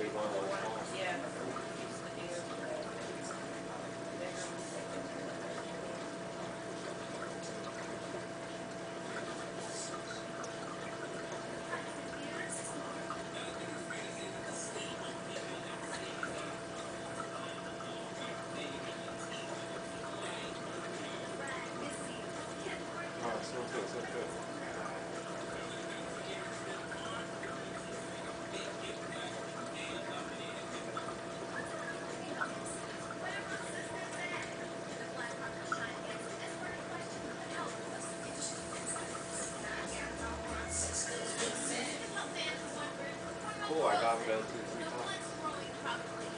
big one, one small. Yeah. Used to do bigger ones. Oh, so good, so good. Cool, I got him down 2 or 3 times.